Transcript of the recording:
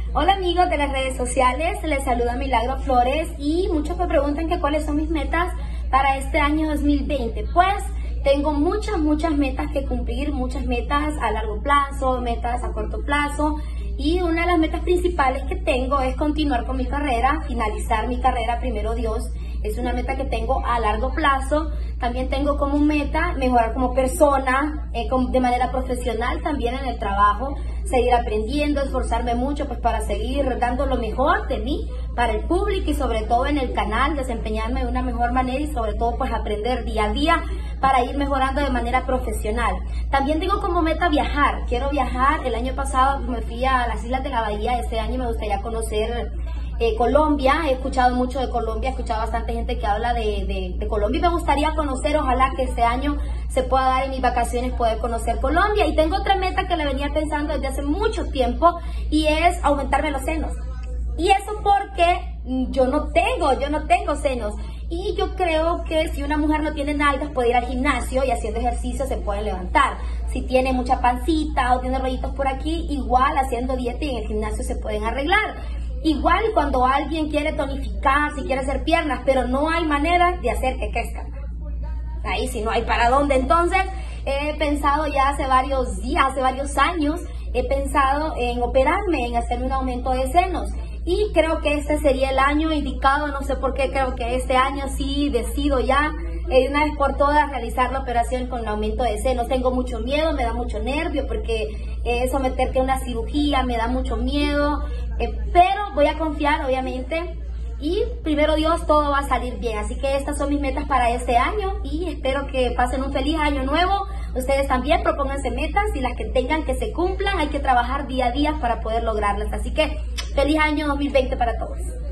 Hola amigos de las redes sociales, les saluda Milagro Flores y muchos me preguntan que cuáles son mis metas para este año 2020. Pues tengo muchas metas que cumplir, muchas metas a largo plazo, metas a corto plazo, y una de las metas principales que tengo es continuar con mi carrera, finalizar mi carrera, primero Dios. Es una meta que tengo a largo plazo. También tengo como meta mejorar como persona, de manera profesional, también en el trabajo, seguir aprendiendo, esforzarme mucho pues para seguir dando lo mejor de mí para el público y sobre todo en el canal, desempeñarme de una mejor manera y sobre todo pues aprender día a día para ir mejorando de manera profesional. También tengo como meta viajar. Quiero viajar. El año pasado me fui a las Islas de la Bahía. Este año me gustaría conocer Colombia. He escuchado mucho de Colombia, he escuchado bastante gente que habla de Colombia y me gustaría conocer, ojalá que este año se pueda dar en mis vacaciones poder conocer Colombia. Y tengo otra meta que la venía pensando desde hace mucho tiempo y es aumentarme los senos. Y eso porque yo no tengo senos. Y yo creo que si una mujer no tiene nalgas puede ir al gimnasio y haciendo ejercicio se puede levantar. Si tiene mucha pancita o tiene rollitos por aquí, igual haciendo dieta y en el gimnasio se pueden arreglar. Igual cuando alguien quiere tonificar, si quiere hacer piernas, pero no hay manera de hacer que crezcan. Ahí sí no hay para dónde. Entonces he pensado ya hace varios días, hace varios años, he pensado en operarme, en hacerme un aumento de senos. Y creo que este sería el año indicado, no sé por qué, creo que este año sí decido ya de una vez por todas realizar la operación con el aumento de senos. Tengo mucho miedo, me da mucho nervio porque someterte a una cirugía me da mucho miedo, pero voy a confiar obviamente y primero Dios todo va a salir bien. Así que estas son mis metas para este año y espero que pasen un feliz año nuevo. Ustedes también propónganse metas y las que tengan que se cumplan, hay que trabajar día a día para poder lograrlas. Así que feliz año 2020 para todos.